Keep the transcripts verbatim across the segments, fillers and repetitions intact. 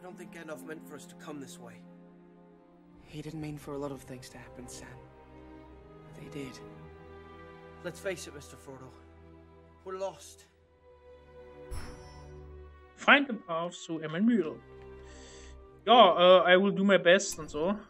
don't think Gandalf meant for us to come this way. He didn't mean for a lot of things to happen, Sam. But they did. Let's face it, Mister Frodo. We're lost. Find the path to Emyn Muil. Ja, uh, I will do my best und so.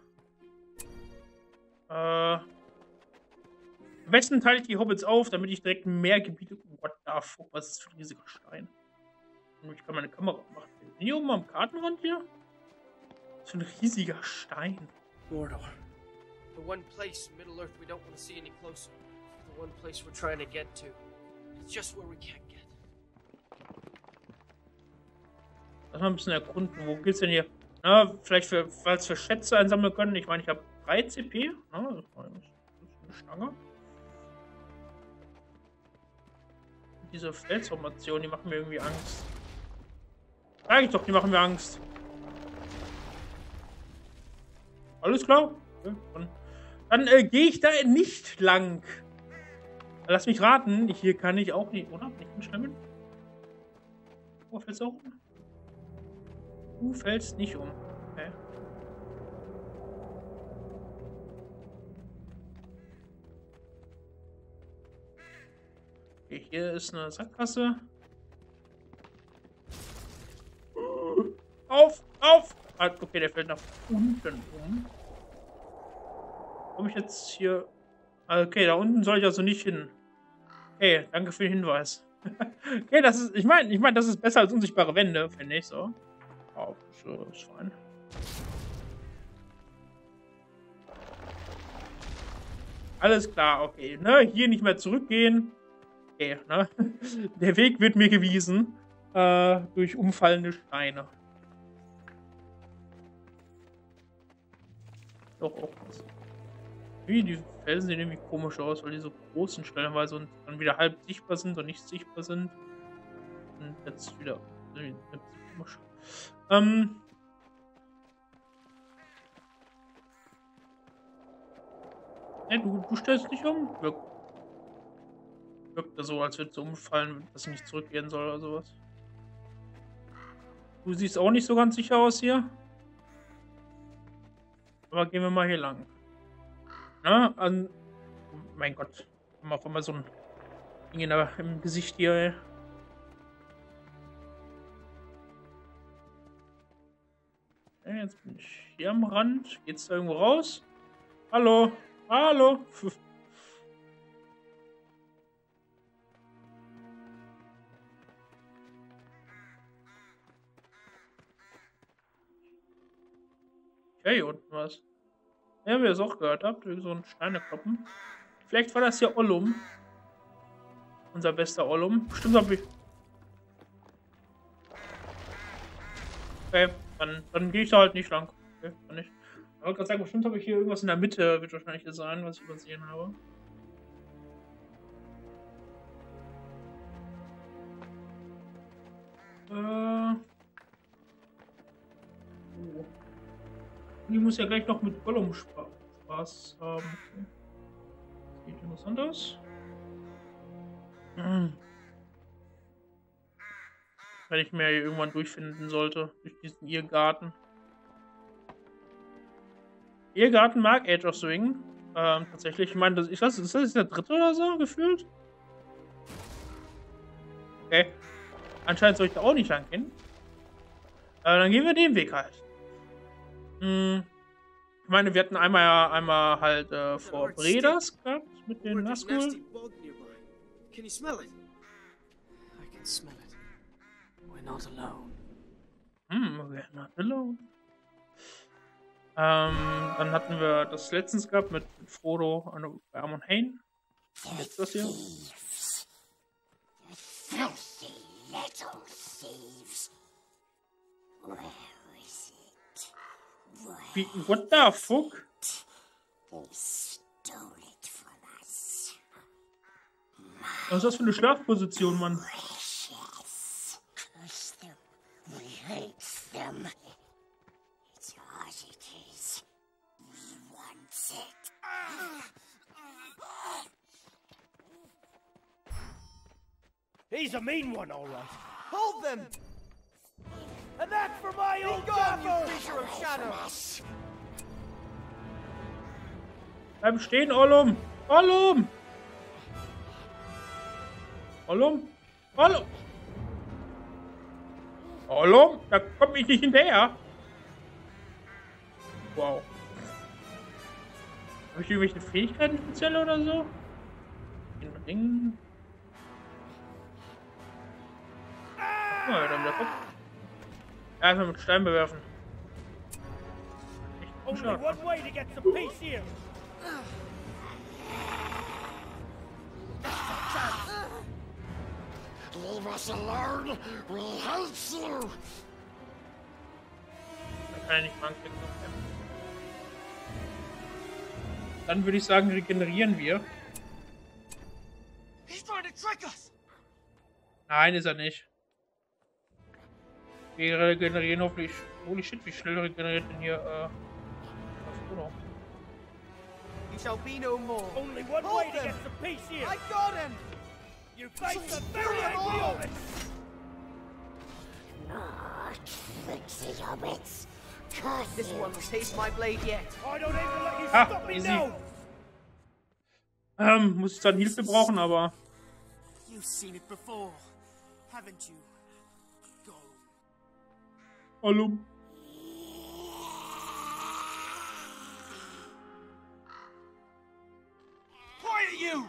Äh, am besten teile ich die Hobbits auf, damit ich direkt mehr Gebiete... What the fuck, was ist das für ein riesiger Stein? Ich kann meine Kamera machen. Hier oben am Kartenrand hier? Das ist ein riesiger Stein. Mordor. The one place in Middle-earth we don't want to see any closer. The one place we're trying to get to. It's just where we can't get. Lass mal ein bisschen erkunden. Wo geht's denn hier? Na, vielleicht für, falls wir Schätze einsammeln können. Ich meine, ich habe drei C P. Na, das ist eine Stange. Diese Felsformation, die machen mir irgendwie Angst. Sag ich doch, die machen mir Angst. Alles klar? Okay, dann dann äh, gehe ich da nicht lang. Lass mich raten, hier kann ich auch nicht, oder? Nicht umschlemmen? Wo fällst du auch um? Du fällst nicht um. Okay. Okay, hier ist eine Sackgasse. Auf, auf! Ah, okay, der fällt nach unten um. Komme ich jetzt hier... Okay, da unten soll ich also nicht hin. Okay, danke für den Hinweis. Okay, das ist... Ich meine, ich meine, das ist besser als unsichtbare Wände, finde ich so. Oh, so ist fein. Alles klar, okay. Ne, hier nicht mehr zurückgehen. Okay, ne? Der Weg wird mir gewiesen. Äh, durch umfallende Steine. Doch auch was. Wie, die Felsen sehen irgendwie komisch aus, weil die so großen stellenweise und dann wieder halb sichtbar sind und nicht sichtbar sind. Und jetzt wieder komisch. Ähm. Ne, du, du stellst dich um. Wirkt, wirkt so, als würde es umfallen, dass ich nicht zurückgehen soll oder sowas. Du siehst auch nicht so ganz sicher aus hier. Aber gehen wir mal hier lang. Na, an. Mein Gott. Haben wir auf einmal so ein Ding in der, im Gesicht hier, ey. Okay, jetzt bin ich hier am Rand. Geht's da irgendwo raus? Hallo? Hallo? Okay, unten was. Ja, wie ihr es auch gehört habt, so ein Steinekloppen. Vielleicht war das hier Ollum. Unser bester Ollum. Bestimmt hab ich. Okay, dann, dann gehe ich da halt nicht lang. Okay, kann nicht. Ich wollte gerade sagen, bestimmt habe ich hier irgendwas in der Mitte, wird wahrscheinlich hier sein, was ich übersehen habe. Äh. Oh. Die muss ja gleich noch mit Gollum Spa Spaß haben. Okay. Das sieht interessant aus. Hm. Wenn ich mir hier irgendwann durchfinden sollte, durch diesen Irrgarten. Irrgarten mag Age of Swing. Ähm, tatsächlich, ich meine, das, ich weiß, ist das der dritte oder so, gefühlt? Okay. Anscheinend soll ich da auch nicht lang gehen. Äh, dann gehen wir den Weg halt. Hm. Ich meine, wir hatten einmal, einmal halt äh, vor Bredas gehabt mit den Nazgul. Can you smell it? I can smell it. We're not alone. Hm, we're not alone. Ähm, dann hatten wir das letztens gehabt mit, mit Frodo bei Amon Hain. Jetzt das hier. Filthy little thieves. Where is it? Wie, what the fuck? They stole it from us. Was ist das für eine Schlafposition, Mann? Precious. Curse them. We hate them. It's hard it is. We want it. He's a mean one, all right. Hold them! And that's for my old gone, you creature of shadows! Bleib stehen, Ollum! Ollum! Ollum? Ollum! Ollum? Da kommt ich nicht hinterher. Wow. Habe ich irgendwelche Fähigkeiten speziell oder so? Den Ring. Oh, ja, dann der Kopf. Einfach mit Stein bewerfen. Only one way to get some peace here. Leave us alone. We hate you. Dann kann ich nicht mal anklicken. Dann würde ich sagen, regenerieren wir. He's trying to trick us. Nein, ist er nicht. Wir regenerieren hoffentlich. Holy shit, wie schnell regeneriert denn hier äh, Frodo? You shall be no more. Only one Hold way them. to get some peace here. I got him. You face the very angry hobbits. Ah, tricksy hobbits. Curse This you. one will taste my blade yet. I don't even let you Ah, stop me easy. now. Ähm, muss ich dann Hilfe brauchen, aber. You've seen it before, haven't you? Go. Hallo. Quiet, you!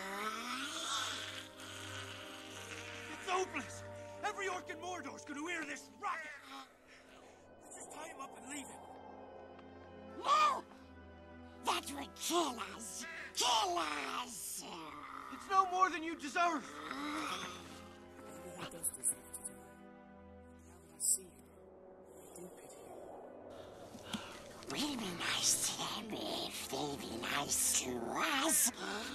It's hopeless. Every orc in Mordor's gonna hear this racket. Let's just tie him up and leave him. No! That would kill us. Kill us. It's no more than you deserve. We'll be nice to them if they be nice to us.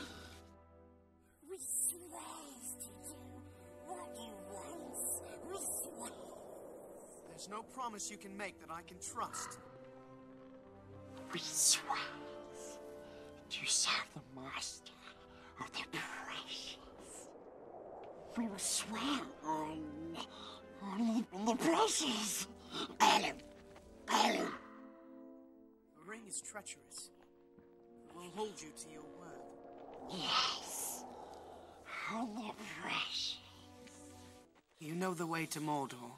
We swear to do what you want. We swear. There's no promise you can make that I can trust. We swear to serve the master of the precious. We will swear on only the precious. Ellen, Ellen. The ring is treacherous. We'll hold you to your word. Yes, on the precious. You know the way to Mordor.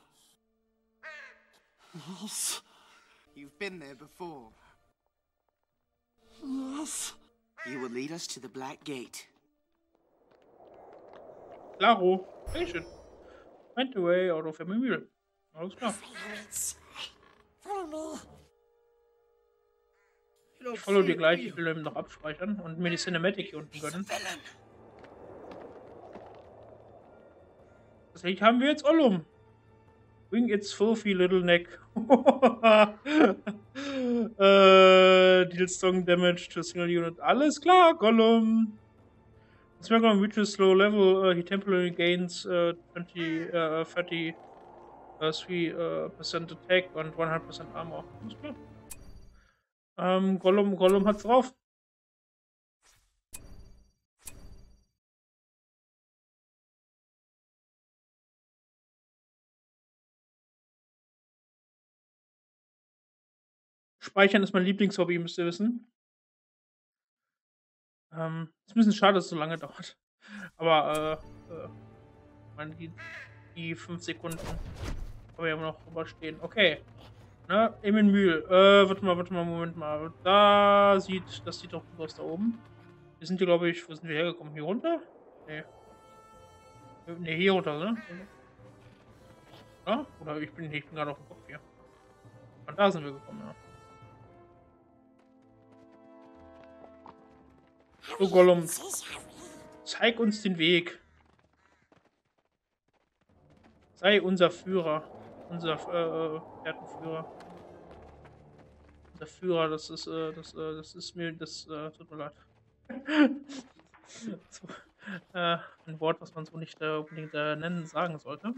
Yes, You've been there before. yes. You will lead us to the Black Gate. Klaro. Sehr schön. Went away out of a Mühle. Alles klar. Pirates, follow me. Ich follow dir gleich. Ich will eben noch abspeichern und mir die Cinematic hier unten gönnen. Tatsächlich haben wir jetzt Ollum. Wing its filthy little neck. äh, deal strong damage to a single unit. Alles klar, Gollum. Smackdown reaches low level. Uh, he temporarily gains uh, twenty, uh, thirty, uh, three percent attack und one hundred percent Armor. Alles klar. Ähm, Gollum, Gollum hat's drauf. Speichern ist mein Lieblingshobby, müsst ihr wissen. Ähm, ist ein bisschen schade, dass es so lange dauert. Aber, äh, äh meine, die, die fünf Sekunden können wir ja immer noch überstehen. Okay. Ne, Eminmühl. Äh, warte mal, warte mal, Moment mal. Da sieht, das sieht doch gut aus da oben. Wir sind hier, glaube ich, wo sind wir hergekommen? Hier runter? Nee. Ne, hier runter, ne? Ja? Oder ich bin, ich bin gerade auf dem Kopf hier. Von da sind wir gekommen, ja. So, Gollum, zeig uns den Weg. Sei unser Führer. Unser äh, Pferdenführer. Unser Führer, das ist, äh, das, äh, das ist mir, das, äh, tut mir leid. so, äh, ein Wort, was man so nicht äh, unbedingt äh, nennen, sagen sollte.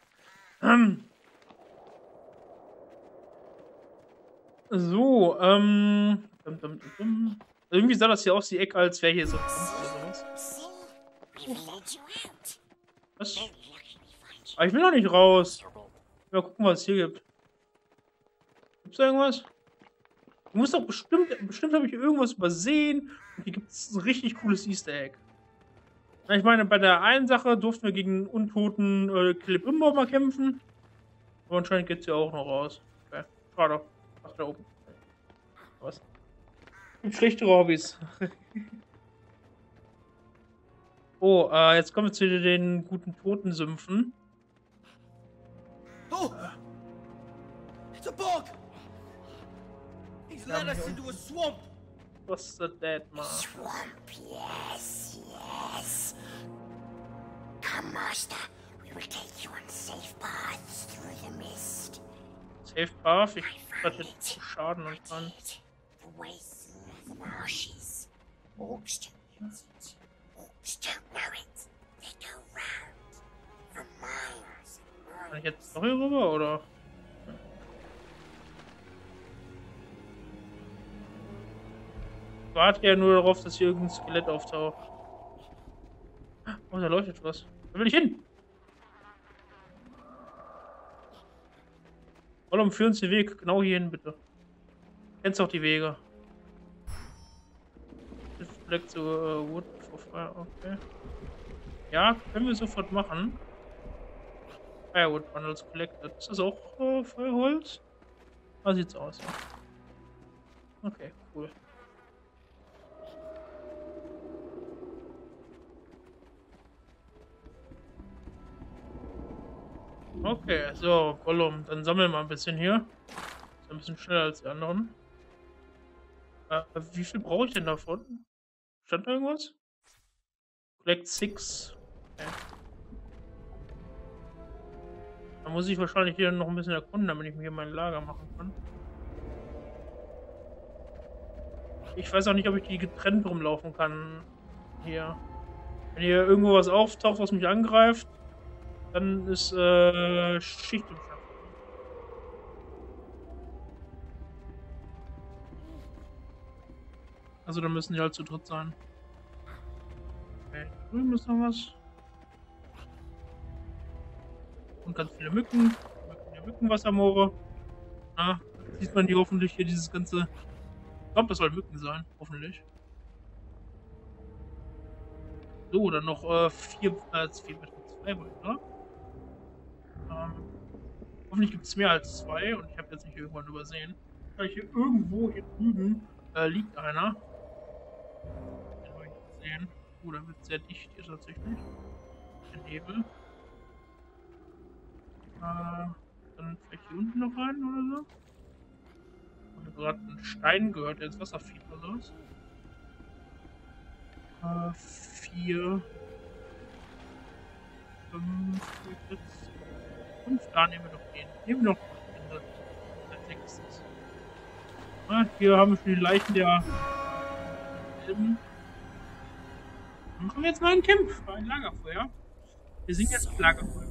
so, ähm. Dum, dum, dum, dum. Irgendwie sah das hier aus, die Ecke, als wäre hier so. Was? Aber ich will doch nicht raus. Mal gucken, was es hier gibt. Gibt es irgendwas? Du musst doch bestimmt, bestimmt habe ich irgendwas übersehen. Und hier gibt es ein richtig cooles Easter Egg. Na, ich meine, bei der einen Sache durften wir gegen einen untoten äh, Clip Imbo mal kämpfen. Aber anscheinend geht es ja auch noch raus. Okay, schade. Ach, da oben. Was? Gibt schlechtere Hobbys. Oh, äh, jetzt kommen wir zu den guten Totensümpfen. Oh! It's a bog! He's led us into a swamp! What's the dead man? Swamp, yes, yes. Come, Master. We will take you on safe paths through the mist. Safe Path? Ich hatte jetzt Schaden anfangen. The wastes of the marshes. Orcs don't use it. Orcs don't know it. They go round for miles and Kann ich miles. jetzt noch hier rüber, oder? Ich warte ja nur darauf, dass hier irgendein Skelett auftaucht. Oh, da leuchtet was. Da will ich hin! Gollum, führ uns den Weg. Genau hierhin, bitte. Kennst auch die Wege. Vielleicht zu uh, Wood for Fire, okay. Ja, können wir sofort machen. Firewood Bundles collected. Ist das auch äh, Feuerholz? Ah, sieht's aus, ja. Okay, cool. Okay, so, Gollum, dann sammeln wir ein bisschen hier. Ist ein bisschen schneller als die anderen. Äh, wie viel brauche ich denn davon? Stand da irgendwas? Collect six. Okay. Da muss ich wahrscheinlich hier noch ein bisschen erkunden, damit ich mir hier mein Lager machen kann. Ich weiß auch nicht, ob ich die getrennt rumlaufen kann. Hier. Wenn hier irgendwo was auftaucht, was mich angreift, dann ist äh, Schicht im Schatten. Also da müssen die halt zu dritt sein. Okay, da drüben ist noch was. Und ganz viele Mücken. Mücken ja Mückenwassermoore. Na, sieht man die hoffentlich hier dieses ganze. Ich glaube, das soll Mücken sein, hoffentlich. So, dann noch äh, vier, äh, vier, zwei, oder? Ähm, hoffentlich gibt es mehr als zwei und ich habe jetzt nicht irgendwann übersehen. Vielleicht hier irgendwo hier drüben äh, liegt einer. Den habe ich nicht gesehen. Oh, da wird sehr dicht hier tatsächlich. Der Nebel. Äh, dann vielleicht hier unten noch rein oder so. Ich habe gerade einen Stein gehört, der ins Wasser fiel oder sowas. Äh, vier. Fünf, sechs. Fünf, da nehmen wir noch den. Nehmen wir noch den. Der Text ist. Ah, hier haben wir schon die Leichen der. Dann machen wir jetzt mal ein Camp, ein Lagerfeuer. Wir sind jetzt auf Lagerfeuer.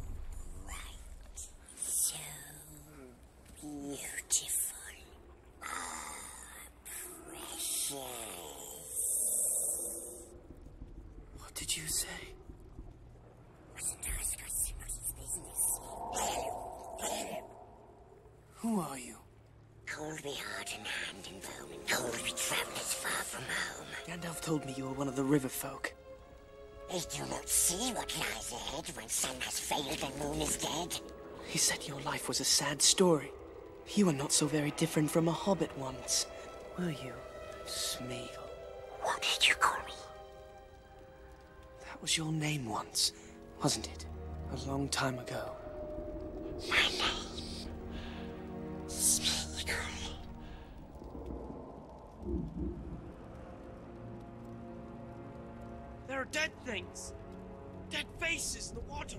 So beautiful. Ah, precious. What did you say? Wasn't ask us somebody's business. Who are you? Cold me heart and hand and bone, and cold we travellers far from home. Gandalf told me you were one of the river folk. They do not see what lies ahead when sun has failed and moon is dead. He said your life was a sad story. You were not so very different from a hobbit once, were you, Smeagol? What did you call me? That was your name once, wasn't it? A long time ago. My name, Smeagol. There are dead things. Dead faces in the water.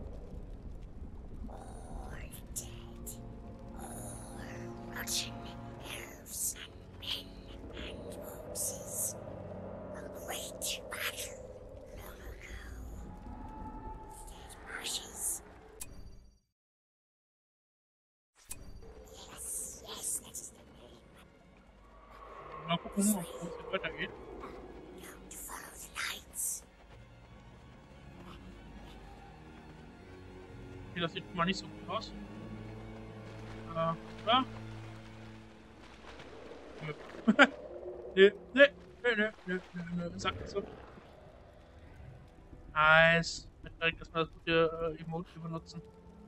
All dead. All rotten elves and men and corpses. A great battle long ago. Dead marshes. Yes, yes, that is the name. Mal gucken, ob es hier weitergeht. Don't follow the lights. Die das sieht schon mal nicht so gut aus. Äh, klar. Nö. Nö, nö, nö, nö, nö, nö, sag das so. Nice. Ich direkt erstmal das gute äh, Emote hier benutzen.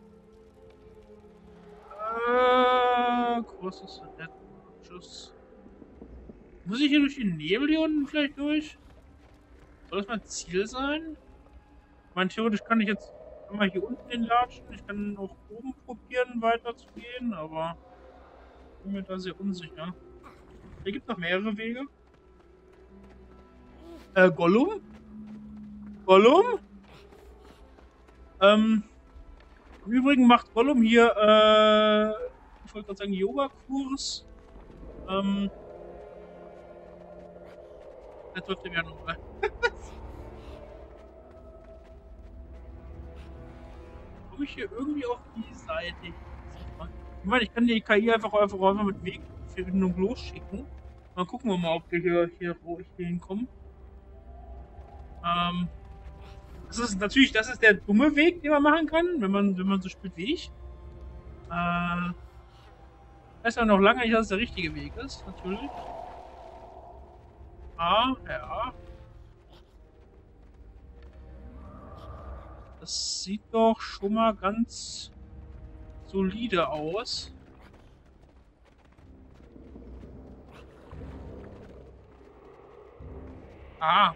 Äh, großes Schuss. Muss ich hier durch die Nebel hier unten vielleicht durch? Soll das mein Ziel sein? Ich meine, theoretisch kann ich jetzt mal hier unten hinlatschen. Ich kann auch oben probieren, weiter zu gehen, aber ich bin mir da sehr unsicher. Hier gibt es noch mehrere Wege. Äh, Gollum? Gollum? Ähm, im Übrigen macht Gollum hier, äh, ich wollte gerade sagen, Yoga-Kurs. Ähm, jetzt läuft er wieder noch mal. Komme ich hier irgendwie auf die Seite? Ich meine, ich kann die K I einfach, einfach, einfach mit Wegverbindung losschicken. Dann gucken wir mal, ob wir hier, hier, wo ich hier hinkomme. Ähm, das ist natürlich, das ist der dumme Weg, den man machen kann, wenn man, wenn man so spielt wie ich. Äh, ich weiß ja noch lange nicht, dass es der richtige Weg ist, natürlich. Ah, ja. Das sieht doch schon mal ganz solide aus. Ah.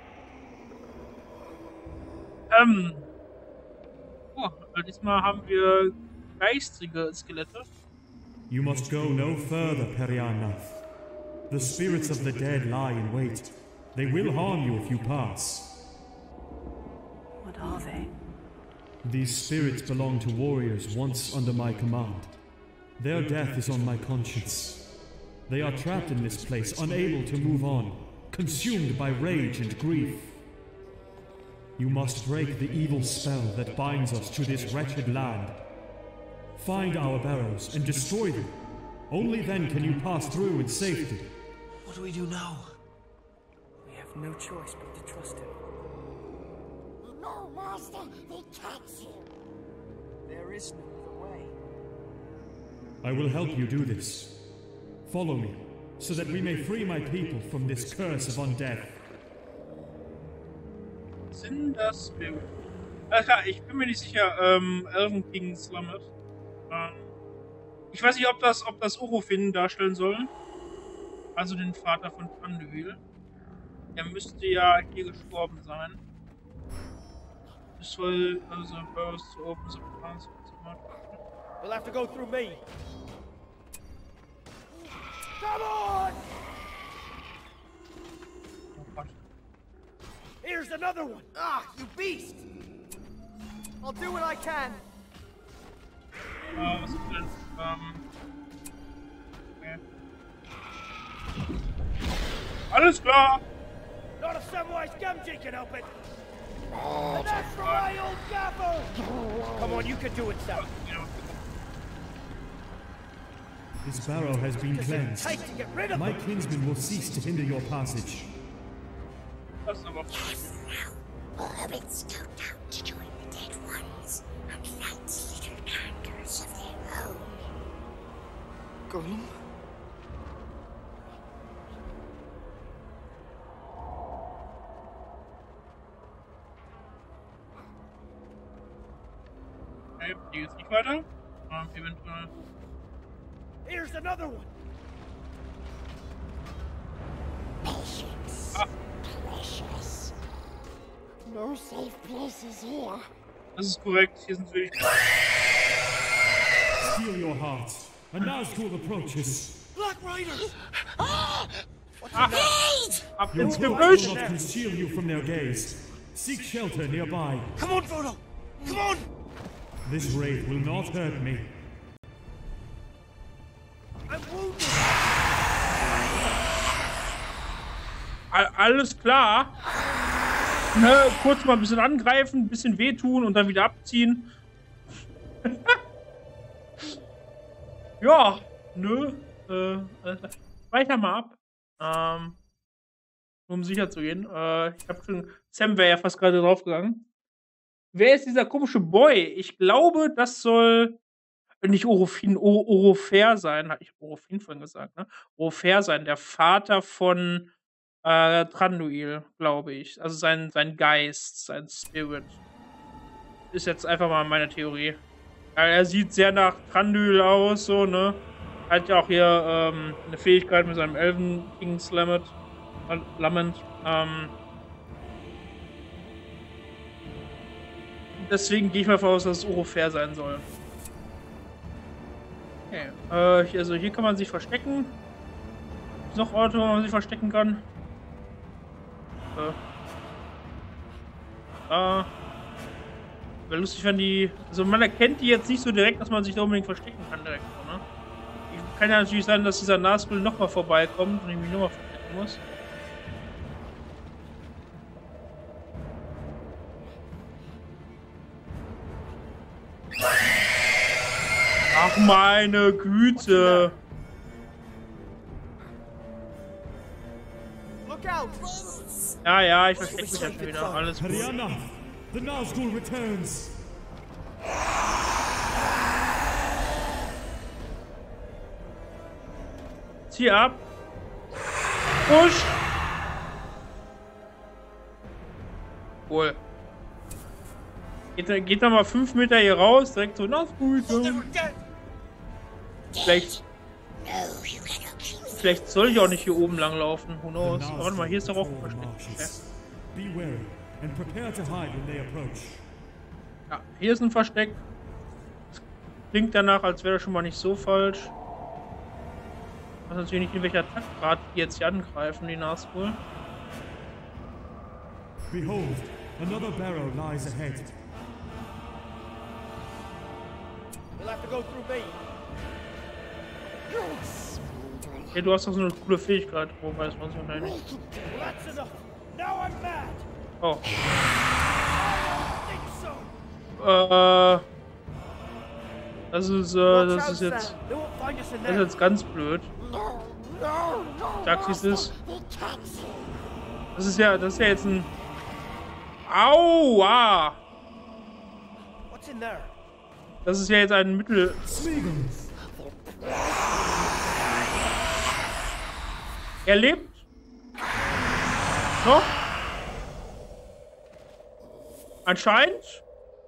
Ähm. Oh, diesmal haben wir geistige Skelette. You must go no further, Perianath. The spirits of the dead lie in wait. They will harm you if you pass. What are they? These spirits belong to warriors once under my command. Their death is on my conscience. They are trapped in this place, unable to move on, consumed by rage and grief. You must break the evil spell that binds us to this wretched land. Find our barrows and destroy them. Only then can you pass through in safety. What do we do now? We have no choice but to trust him. No, Master, they catch you. There is no other way. I will help you do this. Follow me, so that we may free my people from this curse of undeath. Sind das wir? Alter, ich bin mir nicht sicher, ähm, Elven King Slamet. Ähm, ich weiß nicht, ob das, ob das Orofin darstellen soll. Also den Vater von Thranduil. Der müsste ja hier gestorben sein. Das soll also first to open the plans. You'll have to go through me. Come on! Here's another one! Ah, you beast! I'll do what I can. Äh, was ist denn? Ähm. Okay. Alles klar! Not a Samwise Gamgee can help it! And that's for my old gaffer! Come on, you can do it, Sam. This barrow has been cleansed. Take to get rid of My them. kinsmen will cease to hinder your passage. Das ist aber Hobbits go down to join the dead ones and light little candles of their own. Gollum? okay, die geht's nicht weiter. Ähm, eventuell. Here's another one! Patience. Ah. Precious. No safe places here. Das ist korrekt, hier sind wirklich. Steel your hearts. A Nazgul approaches. Black Riders! Ab Your ins cloaks Gebüsch! will not conceal you from their gaze. Seek shelter nearby. Come on, Frodo! Come on! This wraith will not hurt me. I'm wounded! All- Alles klar. Ne, kurz mal ein bisschen angreifen, ein bisschen wehtun und dann wieder abziehen. Ja, nö. Äh, äh, weiter mal ab. Ähm, um sicher zu gehen. Äh, ich habe schon. Sam wäre ja fast gerade draufgegangen. wer ist dieser komische Boy? Ich glaube, das soll nicht Orofin, O Orofer sein. Hatte ich Orofin vorhin gesagt, ne? Orofer sein, der Vater von äh, Thranduil, glaube ich. Also sein, sein Geist, sein Spirit. Ist jetzt einfach mal meine Theorie. Ja, er sieht sehr nach Thranduil aus, so, ne? Hat ja auch hier ähm, eine Fähigkeit mit seinem Elven King's Lament. Äh, Lament. Ähm, deswegen gehe ich mal davon aus, dass es Orofer sein soll. Okay. Äh, hier, also hier kann man sich verstecken. Ist noch Orte, wo man sich verstecken kann. Äh. Da. Wäre lustig, wenn die. Also man erkennt die jetzt nicht so direkt, dass man sich da unbedingt verstecken kann direkt. Ne? Ich, kann ja natürlich sein, dass dieser Nazgul nochmal vorbeikommt und ich mich nochmal verstecken muss. Ach meine Güte! Ja, ja, ich verstecke mich jetzt wieder. Alles gut. Hariana, the Nazgul returns. Zieh ab. Push. Cool. Geht, geht noch mal fünf Meter hier raus, direkt so, Nazgul. Vielleicht. Vielleicht soll ich auch nicht hier oben lang laufen. Who knows? Aber warte mal, hier ist doch auch ein Versteck. Ja, hier ist ein Versteck. Das klingt danach, als wäre das schon mal nicht so falsch. Ich weiß natürlich nicht, in welcher Taktgrad die jetzt hier angreifen, die Nazgul. Behold, another barrow lies ahead. We'll have to go through me. Hey, du hast doch so eine coole Fähigkeit. Wo weiß man so nicht? Oh. Äh. Das ist, äh, das ist jetzt. Das ist jetzt ganz blöd. Sagst du, es ist. Das ist ja, das ist ja jetzt ein. Aua! Das ist ja jetzt ein Mittel. Er lebt. Noch? Anscheinend.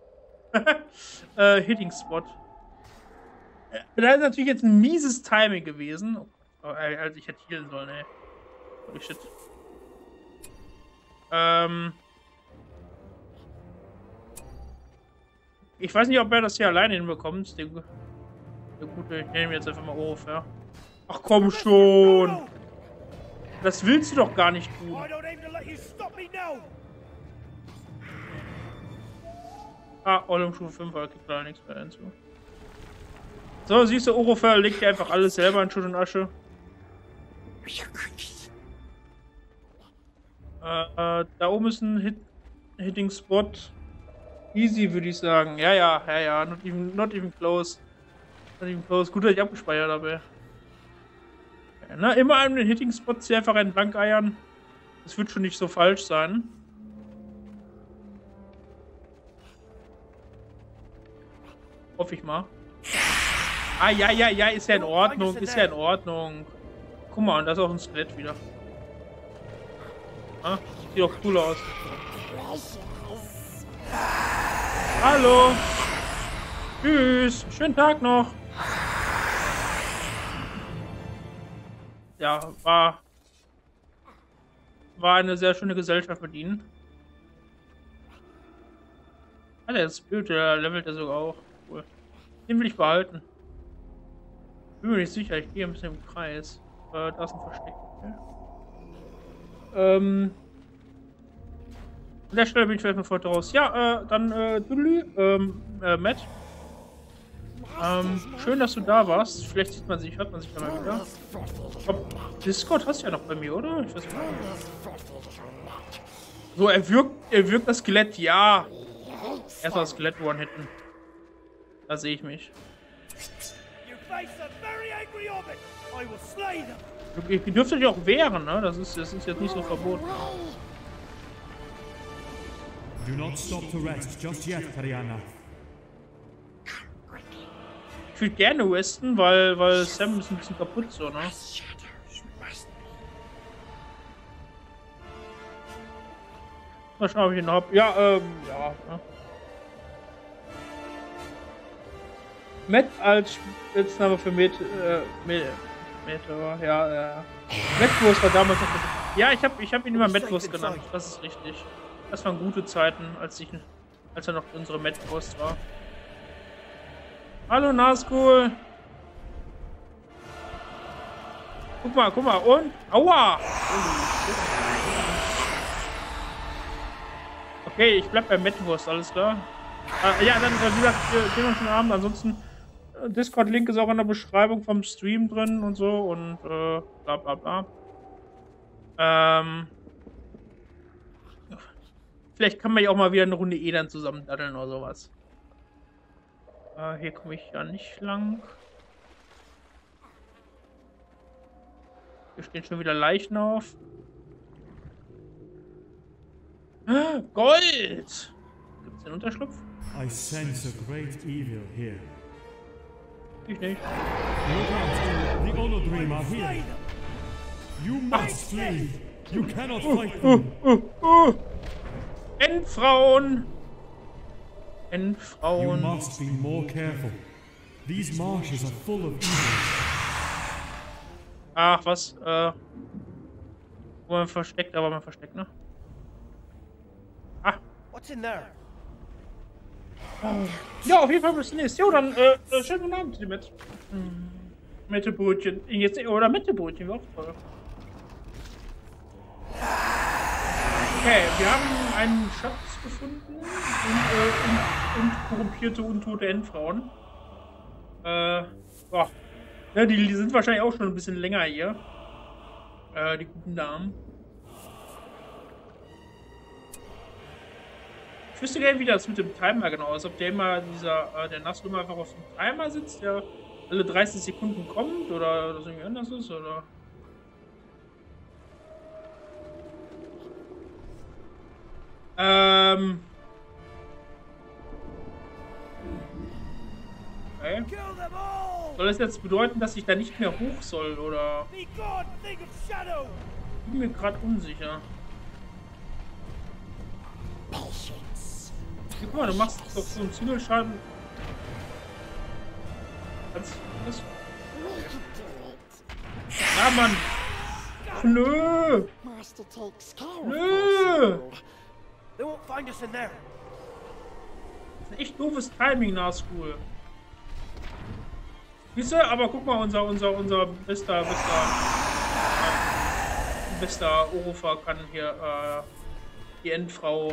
äh, Hitting Spot. Das ist natürlich jetzt ein mieses Timing gewesen. Oh, also ich hätte healen sollen, ey. Holy shit. Ähm. Ich weiß nicht, ob er das hier alleine hinbekommt. Der, der gute, ich nehme jetzt einfach mal Orofer. Ach komm schon! Das willst du doch gar nicht tun. Ah, Ollum Stufe fünf, aber kriegt leider nichts mehr hinzu. So, siehst du, Orofer legt dir einfach alles selber in Schutt und Asche. Äh, äh, da oben ist ein Hit Hitting Spot. Easy, würde ich sagen. Ja, ja, ja, ja. Not even, not even close. Not even close. Gut, dass ich abgespeichert habe. Ja, na, immer an den Hitting Spots hier einfach entlang eiern. Das wird schon nicht so falsch sein. Hoffe ich mal. Ah, ja, ja, ja, ist ja in Ordnung. Ist ja in Ordnung. Guck mal, und da ist auch ein Skelett wieder. Ah, sieht auch cool aus. Hallo. Tschüss. Schönen Tag noch. Ja, war... War eine sehr schöne Gesellschaft mit ihnen. Ah, der Spirit, der levelt ja sogar auch. Cool. Den will ich behalten. Bin mir nicht sicher, ich gehe ein bisschen im Kreis. Äh, da ist ein Versteck. Okay. Ähm... An der Stelle bin ich vielleicht mal voll raus. Ja, äh, dann, äh, Dudley, ähm, äh, Matt. Ähm, schön, dass du da warst. Vielleicht sieht man sich, hört man sich da mal wieder. Ob, Discord hast du ja noch bei mir, oder? Ich weiß nicht. So, er wirkt, er wirkt das Skelett, ja. Erstmal das Skelett one-hitten. Da sehe ich mich. Ihr dürft euch auch wehren, ne? Das ist, das ist jetzt nicht so verboten. Do not stop to rest just yet, Kariana. Ich würde gerne resten, weil, weil Sam ist ein bisschen kaputt so, ne? Mal schauen, ob ich ihn noch hab. Ja, ähm, ja. ja. Matt als Spitzname für Met, äh, Met, Meteor, ja, ja. Metwurst war damals noch. Ja, ich habe ich hab ihn immer Metwurst genannt, das ist richtig. Das waren gute Zeiten, als ich, als er noch unsere Metwurst war. Hallo Nazgul. Guck mal, guck mal, und? Aua! Okay, ich bleib bei Metwurst, alles klar. Äh, ja, dann, wie gesagt, wir sehen uns schon Abend. Ansonsten, äh, Discord-Link ist auch in der Beschreibung vom Stream drin und so und äh, bla bla bla. Ähm. Vielleicht kann man ja auch mal wieder eine Runde E dann zusammen daddeln oder sowas. Äh, hier komme ich ja nicht lang. Hier stehen schon wieder Leichen auf. Gold! Gibt's den Unterschlupf? I sense a great evil here. Ich nicht. Look out! The Onodrim are here! You must flee! You cannot fight them! Uh, uh, uh. Endfrauen! You Endfrauen. must be more careful. These marshes are full of evil. Ach, was? Äh. Wo man versteckt, aber man versteckt, ne? Ah. What's in there? Ja, auf jeden Fall bis nächstes. Jo, dann, äh, äh, schönen guten Abend, mit. Hm. Mettebrötchen. Jetzt, oder Mettebrötchen, wäre auch toll. Okay, wir haben einen Schatz gefunden und, äh, und, und korrumpierte, untote Endfrauen. Äh, boah. Ja, die, die sind wahrscheinlich auch schon ein bisschen länger hier. Äh, die guten Damen. Ich wüsste gerne, wie das mit dem Timer genau ist. Ob der immer, dieser, äh, der Nazgul immer einfach auf dem Timer sitzt, der alle dreißig Sekunden kommt oder das irgendwie anders ist, oder? Ähm. Okay. Soll das jetzt bedeuten, dass ich da nicht mehr hoch soll, oder? Ich bin mir gerade unsicher. Guck mal, du machst doch so einen Zügelschaden. Kannst du das? Ja, Mann! Nö! Nö! They won't find us in there. Das ist ein echt doofes Timing, Nazgul. Siehst du, aber guck mal, unser, unser, unser bester, bester, äh, bester Orofa kann hier, äh, die Endfrau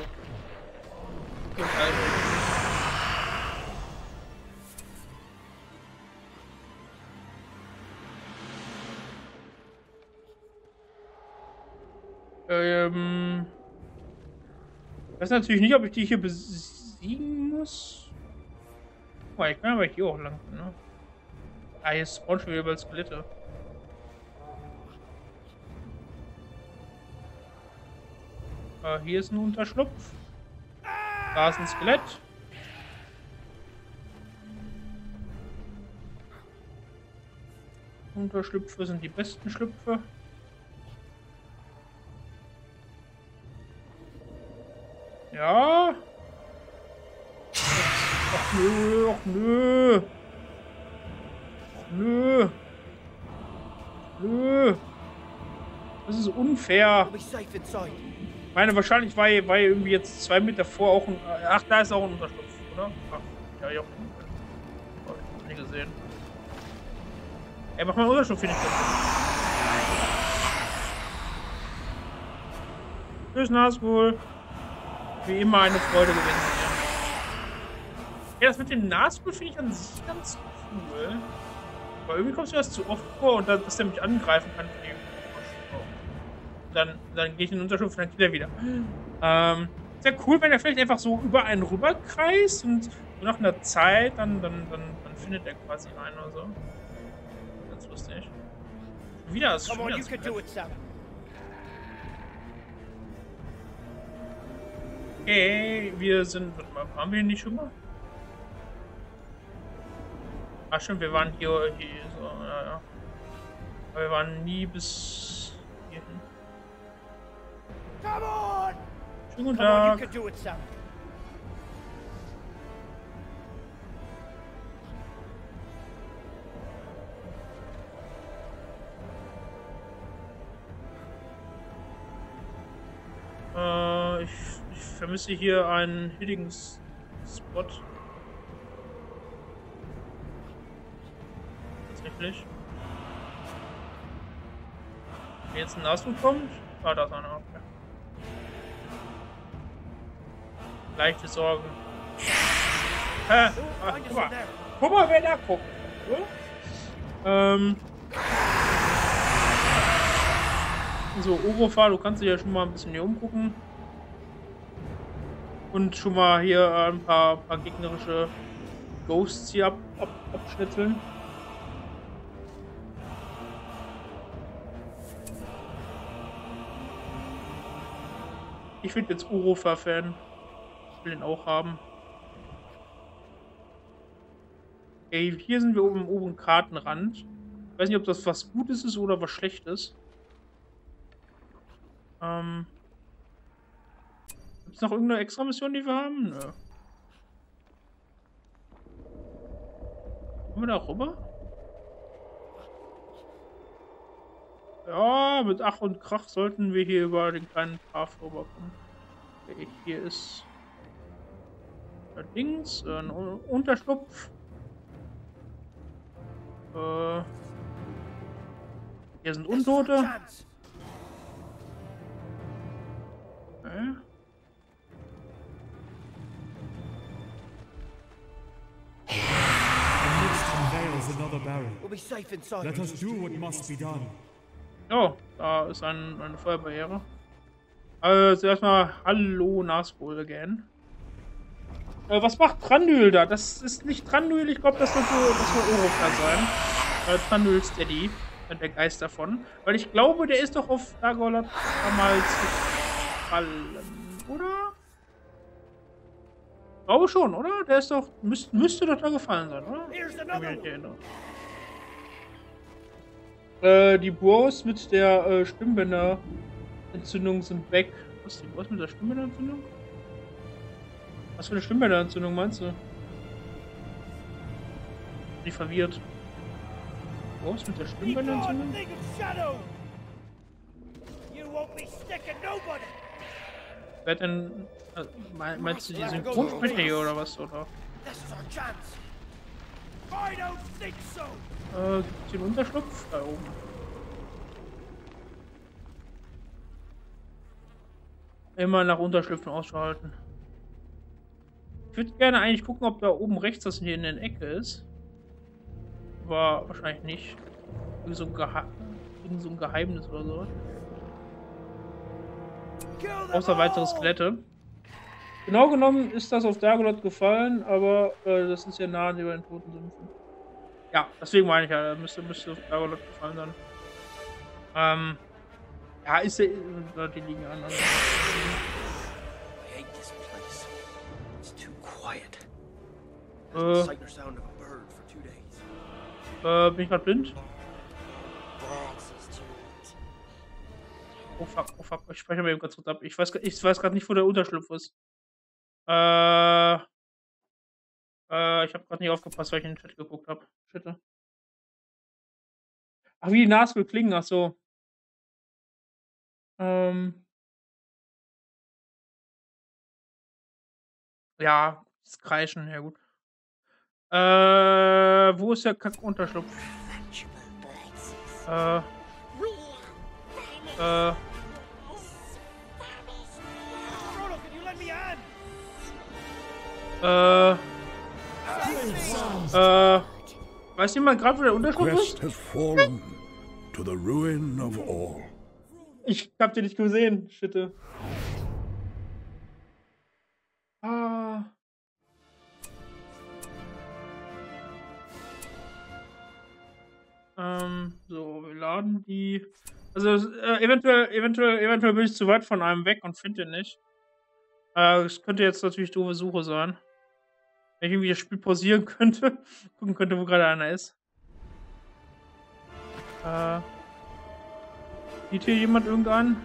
Ähm. Ich weiß natürlich nicht, ob ich die hier besiegen muss. Oh, ich kann aber hier auch lang, ne? Ah, hier spawnen schon wieder über Skelette. Ah, hier ist ein Unterschlupf. Da ist ein Skelett. Unterschlüpfe sind die besten Schlüpfe. Ja. Ach nö, ach nö. Ach nö. Nö. Das ist unfair. Ich meine, wahrscheinlich war hier, war hier irgendwie jetzt zwei Meter vor auch ein... Ach, da ist auch ein Unterschlupf, oder? Ach, ja, ich auch nicht, nicht gesehen. Ey, mach mal einen Unterschlupf, finde ich das. Tschüss, Nazgul. Wie immer eine Freude gewesen. Ja, das mit dem Nazgul finde ich an sich ganz cool. Aber irgendwie kommst du das zu oft vor und dann, dass der mich angreifen kann. Dann, dann gehe ich in den Unterschlupf und dann geht er wieder. Ähm, sehr cool, wenn er vielleicht einfach so über einen rüberkreist und so nach einer Zeit dann, dann, dann, dann findet er quasi einen oder so. Ganz lustig. Wieder ist schon wieder. Okay, wir sind. Warte mal, waren wir nicht schon mal? Ach stimmt, wir waren hier, hier so, ja, ja. Aber wir waren nie bis hierhin. Come on! Schönen guten Come on, you Tag. can do it, Sam. Äh, ich, ich vermisse hier einen hittigen S- Spot. Tatsächlich. Wenn jetzt ein Nashorn kommt. Ah, da ist einer. Okay. Leichte Sorgen. Hä? Ach, guck mal. Guck mal, wer da guckt. So. Ähm. So, Orofa, du kannst dich ja schon mal ein bisschen hier umgucken. Und schon mal hier ein paar, paar gegnerische Ghosts hier ab, ab, abschnitzeln. Ich bin jetzt Orofa-Fan. Ich will den auch haben. Okay, hier sind wir oben im oberen Kartenrand. Ich weiß nicht, ob das was Gutes ist oder was Schlechtes. Ähm. Gibt es noch irgendeine extra Mission, die wir haben? Nö. Kommen wir da rüber? Ja, mit Ach und Krach sollten wir hier über den kleinen Pfaff rüberkommen. Okay, hier ist Dings, äh, ein Unterschlupf. Äh, hier sind Untote. Okay. The mist unveils another barrel. We'll be safe inside. Let us do what must be done. Oh, da ist ein, eine Feuerbarriere. Also zuerst mal Hallo Nazgul again. Äh, was macht Thranduil da? Das ist nicht Thranduil, ich glaube, das wird so, das soll Orofa sein. Äh, Thranduil's Daddy, der Geist davon. Weil ich glaube, der ist doch auf Dagorlot damals gefallen, oder? Ich glaube schon, oder? Der ist doch, müsst, müsste doch da gefallen sein, oder? Here's Ich kann another mich nicht one. erinnern. Äh, die Boas mit der äh, Stimmbänderentzündung sind weg. Was ist die Boas mit der Stimmbänderentzündung? Was für eine Stimmbänderentzündung meinst du? Bin ich verwirrt. Boas mit der Be gone, Stimmbänderentzündung? thing of shadow! You won't be sticking nobody! Wer hat denn. Äh, mein, meinst du die Synchronsprecher hier oder was? Oder? This is our chance! I don't think so! Äh, gibt's hier einen Unterschlupf? Da oben. Immer nach Unterschlüpfen Ausschau halten. Ich würde gerne eigentlich gucken, ob da oben rechts das hier in der Ecke ist. Aber wahrscheinlich nicht. Irgend so ein, Geha Irgend so ein Geheimnis oder so. Kill them Außer weitere all! Skelette. Genau genommen ist das auf Dagorlot gefallen, aber äh, das ist ja nah an den Toten Sümpfen. Ja, deswegen meine ich ja, da müsste, müsste auf Dagorlot gefallen sein. Ähm. Ja, ist ja. Die liegen an. I hate this place. It's too quiet. Äh, Sight or sound of a bird for two days. äh, bin ich gerade blind? Birds is too late. Oh fuck, oh fuck, ich speichere mir eben ganz kurz ab. Ich weiß, ich weiß gerade nicht, wo der Unterschlupf ist. Äh. Äh, ich habe gerade nicht aufgepasst, weil ich in den Chat geguckt habe. Shit. Ach, wie die Nazgul klingen, ach so. Ähm. Ja, das Kreischen, ja gut. Äh, wo ist der Kack-Unterschlupf? Äh, äh, Frodo, can you lend me a hand? äh, äh, weiß jemand gerade, wo der Unterschlupf Quest ist? has fallen to the ruin of all. Ich hab den nicht gesehen, Schitte. Ah. Ähm, so, wir laden die. Also, äh, eventuell, eventuell, eventuell bin ich zu weit von einem weg und finde den nicht. Äh, das könnte jetzt natürlich doofe Suche sein. Wenn ich irgendwie das Spiel pausieren könnte, gucken könnte, wo gerade einer ist. Äh, sieht hier jemand irgendeinen?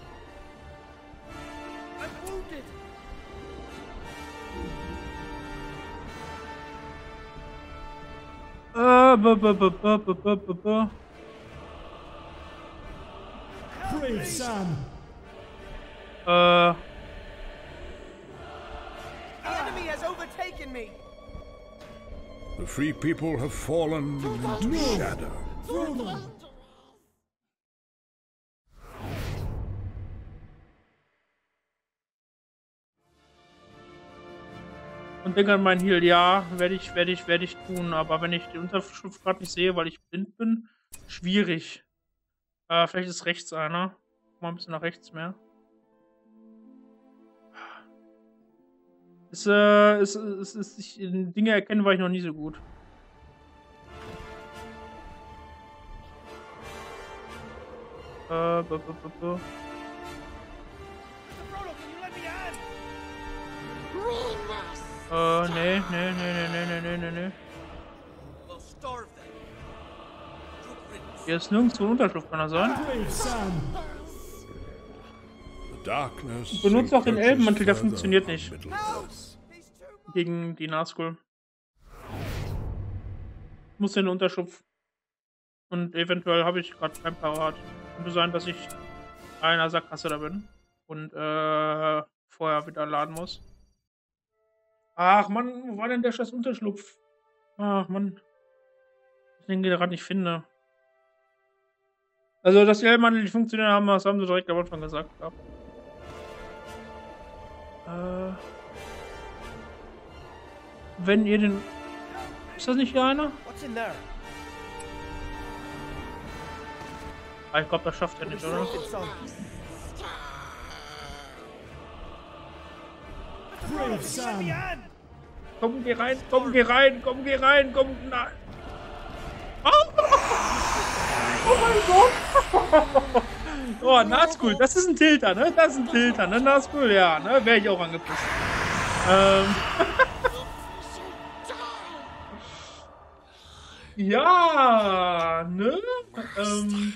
Äh, b -b -b -b -b -b -b -b. Brave Sam! Äh. Enemy has overtaken me. The free people have fallen into shadow. Und denke an meinen Heal, ja, werde ich, werde ich, werde ich tun. Aber wenn ich die Unterschrift gerade nicht sehe, weil ich blind bin, schwierig. Äh, vielleicht ist rechts einer. Mal ein bisschen nach rechts mehr. Ist, äh, ist, ist, ist, ich, Dinge erkennen war ich noch nie so gut. Äh, b -b -b -b. Äh, nee, nee, nee, nee, nee, nee, nee, nee. Hier ist nirgendwo ein Unterschlupf, kann er sein? Ich benutze auch den Elbenmantel, der funktioniert nicht. Gegen die Nazgul. Ich muss in den Unterschlupf. Und eventuell habe ich gerade kein Parat. Könnte sein, dass ich in einer Sackgasse da bin. Und äh, vorher wieder laden muss. Ach Mann, wo war denn der scheiß Unterschlupf? Ach Mann. Ich den gerade nicht finde. Also, dass die Elbenmantel nicht funktionieren haben, das haben sie direkt am Anfang gesagt. Ja. Äh, wenn ihr den... Ist das nicht hier einer? Ah, ich glaube, das schafft er nicht, oder? Brave Sam! Komm, geh rein, komm, geh rein, komm, geh rein, komm, na. Oh, oh mein Gott! Oh, Nazgul, das ist ein Tilter, ne? Das ist ein Tilter, ne? Nazgul, ja, ne? Wäre ich auch angepisst. Ähm. Ja, ne? Ähm.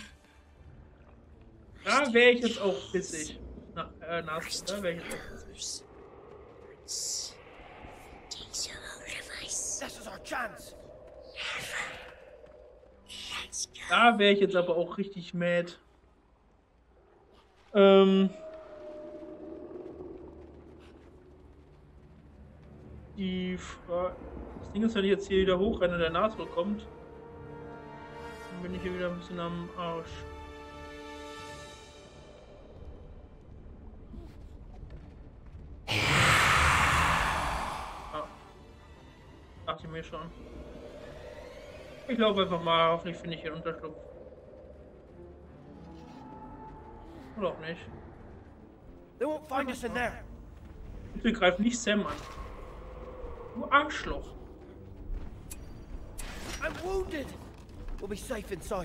Da wäre ich jetzt auch pissig. Na, äh, Nazgul, da wäre ich jetzt auch pissig. This is our chance. Da wäre ich jetzt aber auch richtig mad. Ähm. Die Frage. Das Ding ist, wenn ich jetzt hier wieder hochrenne und der Nazgul kommt, dann bin ich hier wieder ein bisschen am Arsch. Ah. Dachte ich mir schon. Ich laufe einfach mal, hoffentlich finde ich hier einen Unterschlupf. Oder auch nicht. They won't find us in there. Bitte greif nicht Sam an. Du Arschloch. I'm wounded. We'll be safe inside.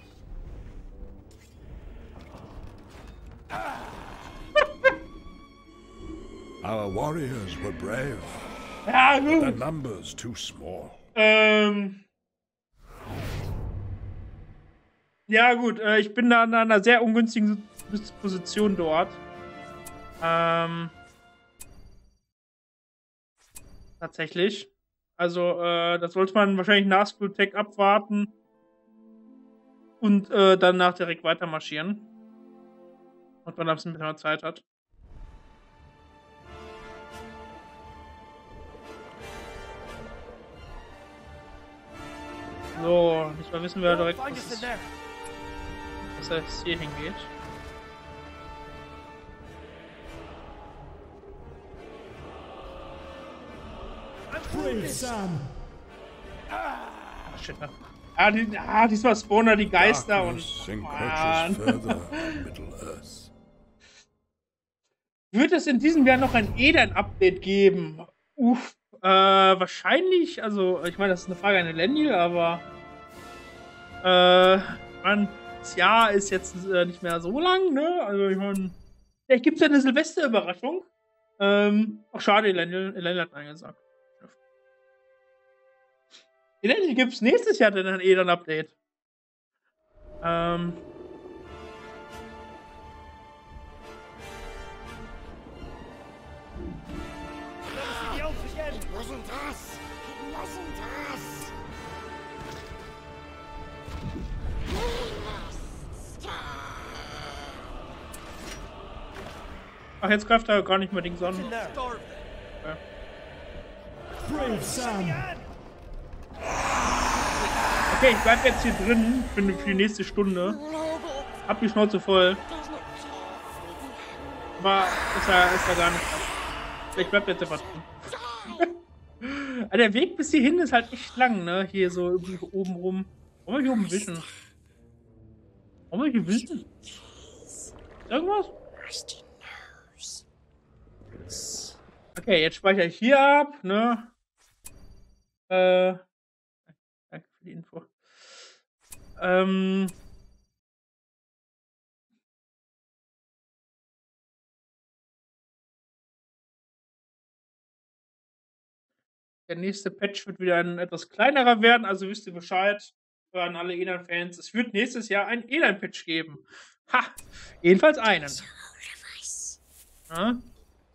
Our warriors were brave. Ja, Their gut. numbers too small. Ähm. Ja, gut. Äh, ich bin da in einer sehr ungünstigen Position dort. Ähm. Tatsächlich. Also, äh, das sollte man wahrscheinlich nach School Tech abwarten. Und äh, danach direkt weiter marschieren. Und man ein bisschen mehr Zeit hat. So, nicht mal wissen wir direkt, was es, was es hier hingeht. Brave Sam! Ah, shit. Ah, die, ah, diesmal spawnen die Geister und. Encroaches further on Middle Earth. Wird es in diesem Jahr noch ein Eden-Update geben? Uff. Äh, wahrscheinlich, also, ich meine, das ist eine Frage an den Lenny, aber. Äh, man, das Jahr ist jetzt äh, nicht mehr so lang, ne? Also, ich meine, vielleicht gibt es ja eine Silvesterüberraschung. Ähm, ach, schade, Elendil, Elendil hat Nein gesagt. Elendil gibt's nächstes Jahr dann ein Edan-Update. Ähm. It wasn't us. It wasn't us. We must stop. Ach, jetzt greift er gar nicht mehr den Sonnen. Brave Sam! Okay, ich bleib jetzt hier drin für, für die nächste Stunde. Hab die Schnauze voll. Aber ist ja, ist ja gar nicht ab. Ich bleib jetzt einfach drin. Der Weg bis hierhin ist halt echt lang, ne? Hier so irgendwie oben rum. Wollen wir hier oben wischen? Wollen wir hier wischen? Irgendwas? Okay, jetzt speichere ich hier ab, ne? Äh. Danke für die Info. Ähm. Der nächste Patch wird wieder ein etwas kleinerer werden, also wisst ihr Bescheid. Für an alle Edan-Fans. Es wird nächstes Jahr ein Edan-Patch geben. Ha! Jedenfalls einen. Ja?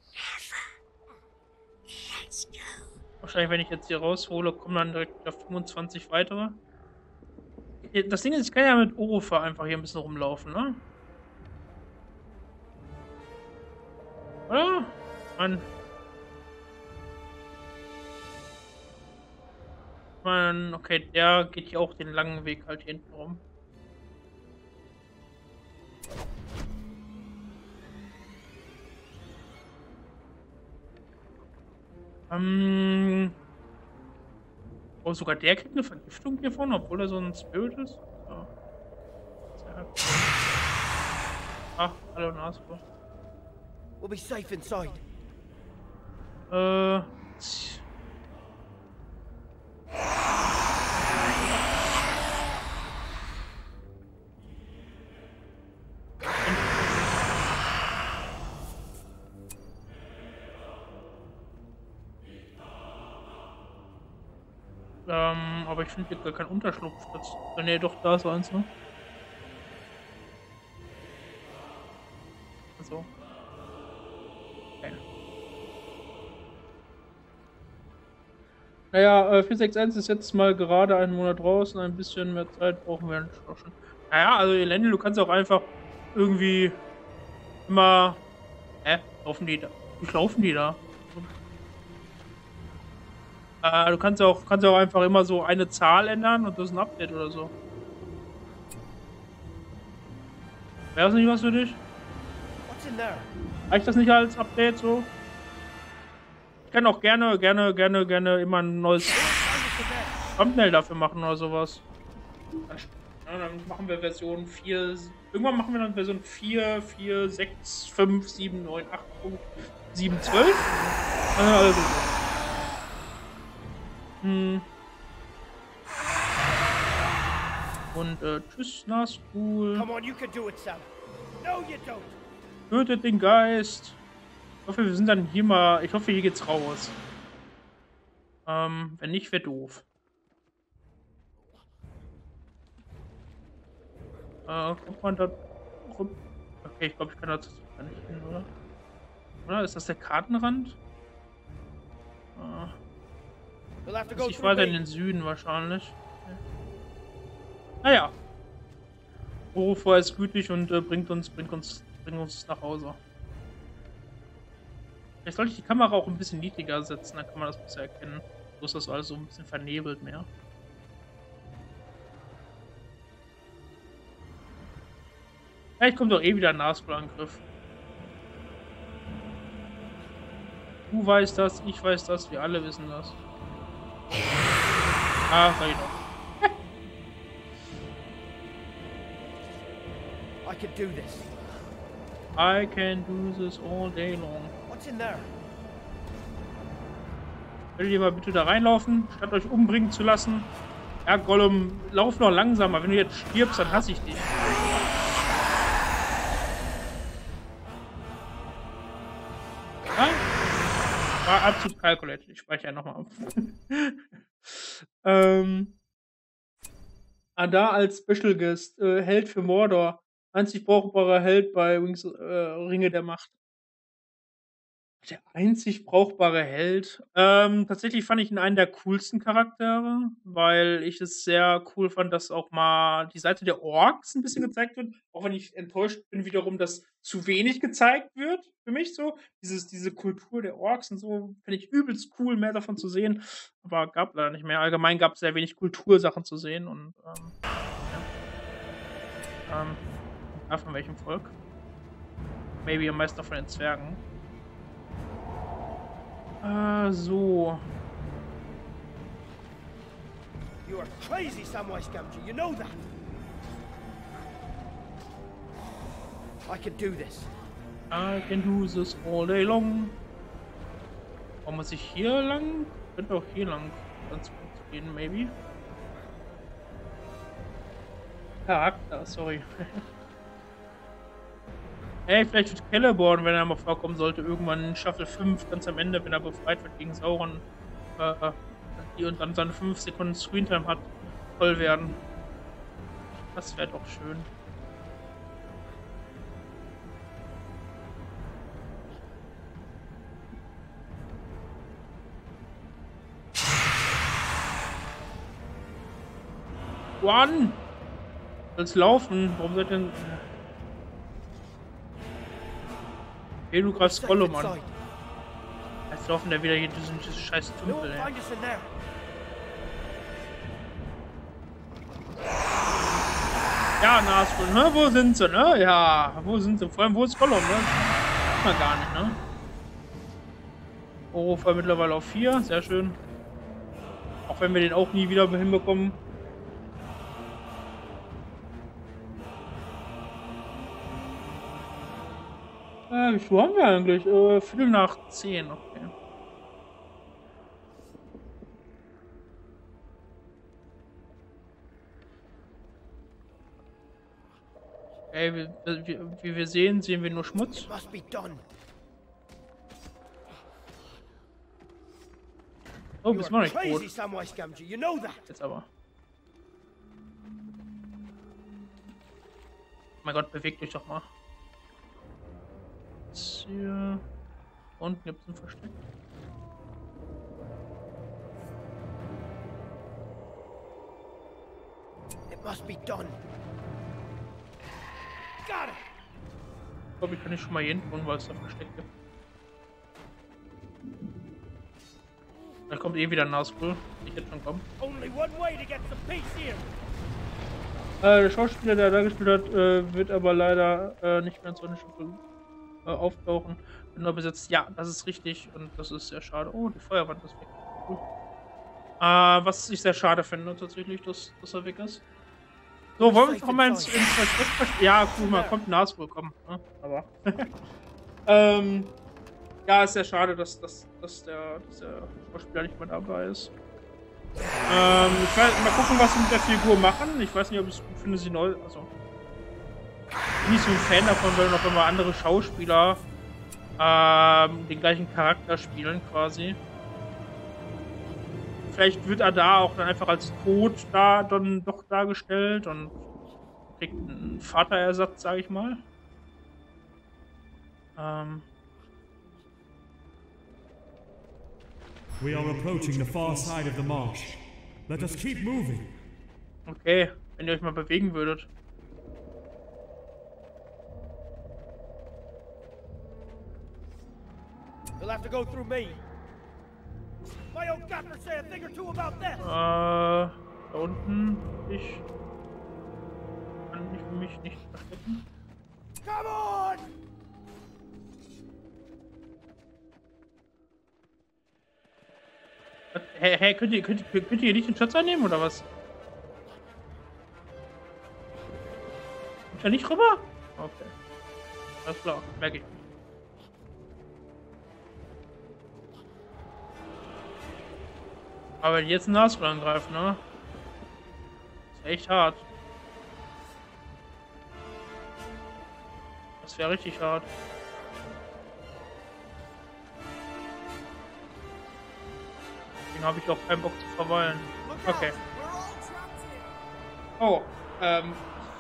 Wahrscheinlich, wenn ich jetzt hier raushole, kommen dann direkt wieder fünfundzwanzig weitere. Das Ding ist, ich kann ja mit Orofa einfach hier ein bisschen rumlaufen, ne? Oder? Mann. Man, okay, der geht hier auch den langen Weg halt hier hinten rum. Ähm. Oh, sogar der kriegt eine Vergiftung hiervon, obwohl er so ein Spirit ist. Ja. Ach, hallo Nasco. We'll be safe inside. Äh. Ähm, aber ich finde hier gar keinen Unterschlupfplatz. Wenn ihr doch da ist, eins, ne? So. Okay. Naja, äh, vier sechs eins ist jetzt mal gerade einen Monat draußen. Ein bisschen mehr Zeit brauchen wir auch schon. Naja, also Elendil, du kannst auch einfach irgendwie immer. Hä? Laufen die da? Wie laufen die da? Äh, du kannst auch, kannst auch einfach immer so eine Zahl ändern und das ist ein Update oder so. Wäre das nicht was für dich? Reicht das nicht als Update so? Ich kann auch gerne, gerne, gerne, gerne immer ein neues Thumbnail dafür machen oder sowas. Ja, dann machen wir Version vier. Irgendwann machen wir dann Version vier, vier, sechs, fünf, sieben, neun, acht, sieben, zwölf. Also so. Hm. Und äh, tschüss, Nazgul. Come on, you can do it, Sam. No, you don't. Tötet den Geist. Ich hoffe, wir sind dann hier mal. Ich hoffe, hier geht's raus. Ähm, wenn nicht, wäre doof. Äh, kommt man da rum? Okay, ich glaube, ich kann da gar nicht hin, oder? Oder? Ist das der Kartenrand? Äh. Muss ich weiter in den Süden wahrscheinlich. Okay. Naja. Orofa ist gütig und äh, bringt uns, bringt uns, bringt uns nach Hause. Vielleicht sollte ich die Kamera auch ein bisschen niedriger setzen, dann kann man das besser erkennen. So ist das alles so ein bisschen vernebelt mehr. Vielleicht kommt doch eh wieder ein Nazgul-Angriff. Du weißt das, ich weiß das, wir alle wissen das. Ah, sag ich doch. I can do this. I can do this all day long. What's in there? Würdet ihr mal bitte da reinlaufen, statt euch umbringen zu lassen? Ja, Gollum, lauf noch langsamer. Wenn du jetzt stirbst, dann hasse ich dich. Ja? war absolut calculated. Ich speichere ja nochmal ab. ähm, Adar als Special Guest, äh, Held für Mordor. Einzig brauchbarer Held bei Wings, äh, Ringe der Macht. Der einzig brauchbare Held. Ähm, tatsächlich fand ich ihn einen der coolsten Charaktere, weil ich es sehr cool fand, dass auch mal die Seite der Orks ein bisschen gezeigt wird. Auch wenn ich enttäuscht bin wiederum, dass zu wenig gezeigt wird, für mich so. Dieses, diese Kultur der Orks und so, finde ich übelst cool, mehr davon zu sehen. Aber gab leider nicht mehr. Allgemein gab es sehr wenig Kultursachen zu sehen und ähm, ja. ähm, ja, von welchem Volk? Maybe am meisten von den Zwergen. Äh, so. You are crazy, Samwise Gamgee. You know that. I can do this. I can do this all day long. Warum muss ich hier lang? Könnte auch hier lang ganz gut gehen, maybe. Charakter, sorry. Ey, vielleicht wird Celeborn, wenn er mal vorkommen sollte, irgendwann in Staffel fünf, ganz am Ende, wenn er befreit wird gegen Sauron, äh, die und dann seine fünf Sekunden Screentime hat, voll werden. Das wäre doch schön. One! Soll's laufen? Warum seid ihr denn... Hey, du greifst Gollum an. Jetzt laufen da wieder hier diesen, diesen scheiß Tümpel, ey. Ja, Nazgul, ne? Wo sind sie, ne? Ja, wo sind sie? Vor allem, wo ist Gollum, ne? Sieht man gar nicht, ne? Orofa mittlerweile auf vier, sehr schön. Auch wenn wir den auch nie wieder hinbekommen. Äh, wie viel haben wir eigentlich? Äh, Viertel nach zehn, okay. Ey, wie, wie, wie wir sehen, sehen wir nur Schmutz. Oh, bist du noch nicht tot. Jetzt aber. Mein Gott, bewegt euch doch mal. Hier unten gibt es ein Versteck. It must be done. Got it. Ich glaube, ich kann nicht schon mal jeden tun, weil es da Versteck gibt. Da kommt eh wieder ein Nazgul. Ich jetzt schon kommen. Only one way to get the peace here. Äh, der Schauspieler, der da gespielt hat, äh, wird aber leider äh, nicht mehr in so einer Staffel auftauchen. Bin nur besetzt. Ja, das ist richtig und das ist sehr schade. Oh, die Feuerwand ist weg. Cool. Äh, was ich sehr schade finde, tatsächlich, dass, dass er weg ist. So, wollen wir uns noch mal ins, ins Versteck verstecken? Ja, guck mal, kommt Nazgul, komm. Ja, aber. ähm, ja, ist sehr schade, dass, dass, dass, der, dass der Schauspieler nicht mehr dabei ist. Ähm, ich weiß, mal gucken, was sie mit der Figur machen. Ich weiß nicht, ob ich es gut finde, sie neu. Also. Ich bin nicht so ein Fan davon, weil noch immer andere Schauspieler ähm, den gleichen Charakter spielen quasi. Vielleicht wird er da auch dann einfach als tot da dann doch dargestellt und kriegt einen Vaterersatz, sage ich mal. Ähm. We are approaching the far side of the marsh. Let us keep moving. Okay, wenn ihr euch mal bewegen würdet. You'll have to go through me. My old gaffer say a thing or two about this. Äh, da unten. Ich kann ich mich nicht verstecken. Come on! Hey, hey, könnt ihr, könnt, ihr, könnt ihr nicht den Schatz einnehmen oder was? Kommt er nicht rüber? Okay. Alles klar, merke ich. Aber wenn die jetzt einen Nazgul angreifen, ne? Das wäre echt hart. Das wäre richtig hart. Deswegen habe ich auch keinen Bock zu verweilen. Okay. Oh, ähm.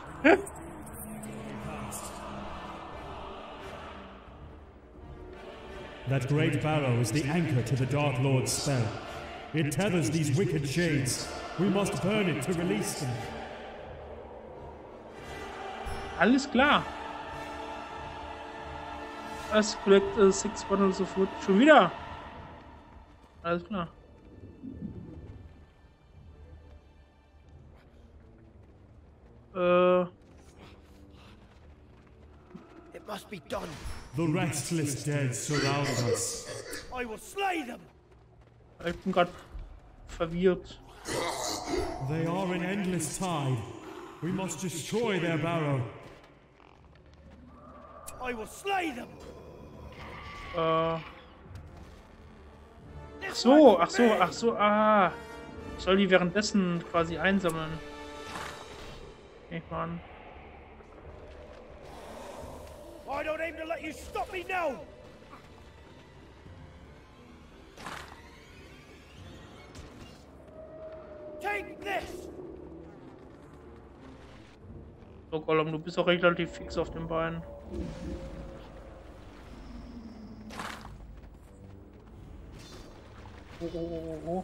That great barrow is the anchor to the Dark Lord's spell. It tethers these wicked shades. We must burn it to release them. Alles klar. Das Projekt äh, Six Bundles of Wood. Schon wieder. Alles klar. Äh. It must be done. The restless dead surround us. I will slay them. Ich bin gerade verwirrt. They are an endless tide. We must destroy their barrow. I will slay them. Äh. Ach so, ach so, ach so, ah. Ich soll die währenddessen quasi einsammeln. Ich meine. I don't aim to let you stop me now. Take this. So, Gollum, du bist auch relativ fix auf den Beinen. Oh, oh, oh, oh.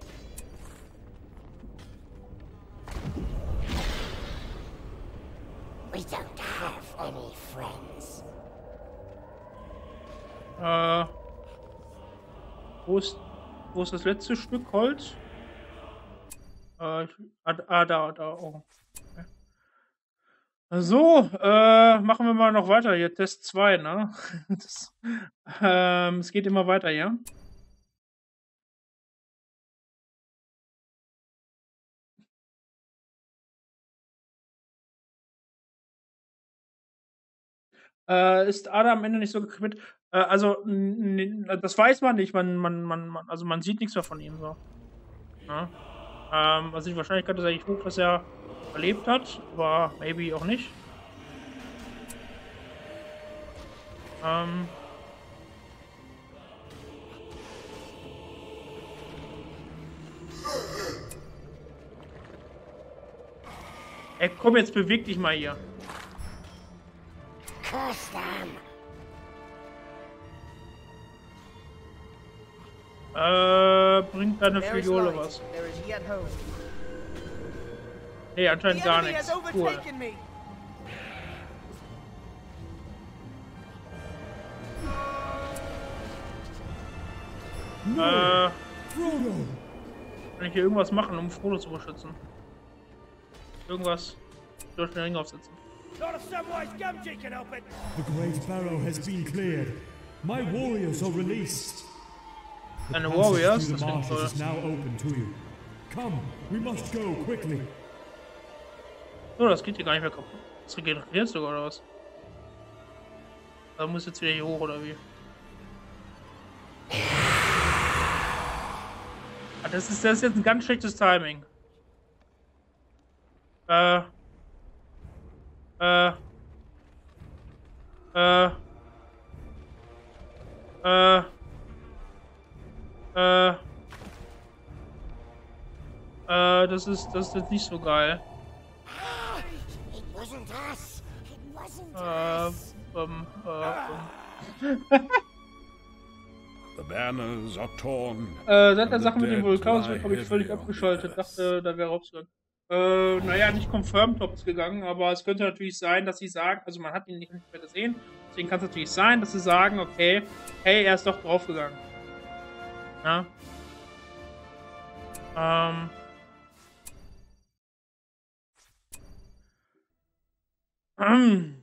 We don't have any friends. Äh. Wo ist, wo ist das letzte Stück Holz? Äh, ah, ah, da, da, oh. Okay. So, äh, machen wir mal noch weiter hier. Test zwei, ne? Das, ähm, es geht immer weiter, ja? Äh, ist Ada am Ende nicht so gequit? Äh, also, das weiß man nicht. Man, man, man, man, also man sieht nichts mehr von ihm so. Ja? Ähm, also die Wahrscheinlichkeit ist eigentlich hoch, dass er erlebt hat, aber maybe auch nicht. Ähm. Ey, komm, jetzt beweg dich mal hier. Curse them. Äh, bringt deine There is Fiole light. was? There is yet hope. Nee, anscheinend The gar enemy nichts. has Cool. overtaken me. Äh, Frodo! kann ich hier irgendwas machen, um Frodo zu beschützen? Irgendwas durch den Ring aufsetzen. Not if Samwise Gamgee can help it. The great barrow has been cleared. My warriors are released. The Deine passage Warriors? through Das the klingt marshes toll. is now open to you. Come, we must go quickly. So, das geht hier gar nicht mehr kaputt. Das regeneriert sogar, oder was? Da muss jetzt wieder hier hoch, oder wie? Ah, das ist, das ist jetzt ein ganz schlechtes Timing. Äh. Äh. Äh. Äh. Äh. Äh, das ist, das ist jetzt nicht so geil. It wasn't us. It wasn't Äh, us. ähm, äh, ähm. The banners are torn. Äh, seit der and Sache the mit dem dead Vulkan lie habe ich völlig heavy on the abgeschaltet. earth. Dachte, da wäre rausgegangen. Äh, naja, nicht confirmed Tops gegangen, aber es könnte natürlich sein, dass sie sagen, also man hat ihn nicht mehr gesehen, deswegen kann es natürlich sein, dass sie sagen, okay, hey, er ist doch draufgegangen. Ja. Ähm. Ähm.